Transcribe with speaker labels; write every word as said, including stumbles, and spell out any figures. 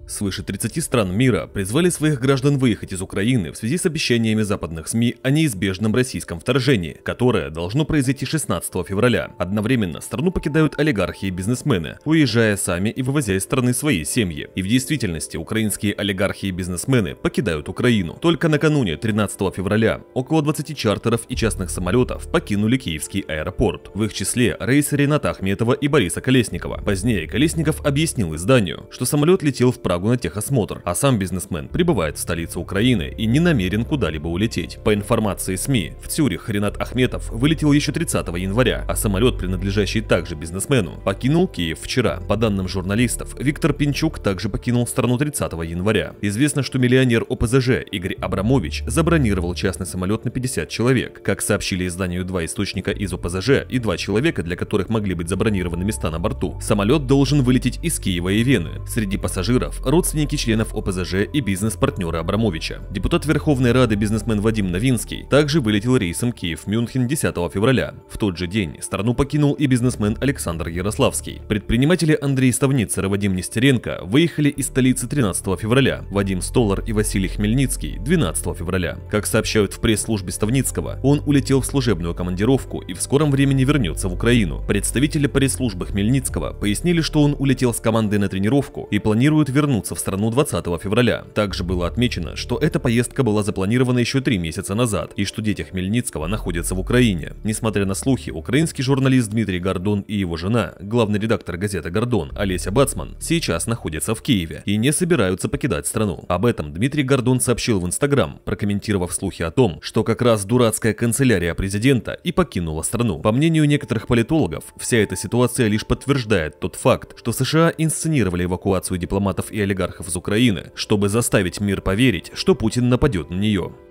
Speaker 1: Свыше тридцати стран мира призвали своих граждан выехать из Украины в связи с обещаниями западных СМИ о неизбежном российском вторжении, которое должно произойти шестнадцатого февраля. Одновременно страну покидают олигархи и бизнесмены, уезжая сами и вывозя из страны свои семьи. И в действительности украинские олигархи и бизнесмены покидают Украину. Только накануне тринадцатого февраля около двадцати чартеров и частных самолетов покинули Киевский аэропорт. В их числе рейсы Рената Ахметова и Бориса Колесникова. Позднее Колесников объяснил изданию, что самолет летел в Прагу на техосмотр, а сам бизнесмен прибывает в столицу Украины и не намерен куда-либо улететь. По информации СМИ, в Цюрих Ренат Ахметов вылетел еще тридцатого января, а самолет, принадлежащий также бизнесмену, покинул Киев вчера. По данным журналистов, Виктор Пинчук также покинул страну тридцатого января. Известно, что миллионер ОПЗЖ Игорь Абрамович забронировал частный самолет на пятьдесят человек. Как сообщили изданию два источника из ОПЗЖ и два человека, для которых могли быть забронированы места на борту, самолет должен вылететь из Киева и Вены. Среди пассажиров родственники членов ОПЗЖ и бизнес-партнеры Абрамовича. Депутат Верховной Рады бизнесмен Вадим Новинский также вылетел рейсом Киев-Мюнхен десятого февраля. В тот же день страну покинул и бизнесмен Александр Ярославский. Предприниматели Андрей Ставницер и Вадим Нестеренко выехали из столицы тринадцатого февраля, Вадим Столар и Василий Хмельницкий двенадцатого февраля. Как сообщают в пресс-службе Ставницкого, он улетел в служебную командировку и в скором времени вернется в Украину. Представители пресс-службы Хмельницкого пояснили, что он улетел с командой на тренировку и планирует вернуться в страну двадцатого февраля. Также было отмечено, что эта поездка была запланирована еще три месяца назад и что дети Хмельницкого находятся в Украине. Несмотря на слухи, украинский журналист Дмитрий Гордон и его жена, главный редактор газеты «Гордон» Олеся Бацман, сейчас находятся в Киеве и не собираются покидать страну. Об этом Дмитрий Гордон сообщил в Инстаграм, прокомментировав слухи о том, что как раз дурацкая канцелярия президента и покинула страну. По мнению некоторых политологов, вся эта ситуация лишь подтверждает тот факт, что США инсценировали эвакуацию дипломатов и олигархов из Украины, чтобы заставить мир поверить, что Путин нападет на нее.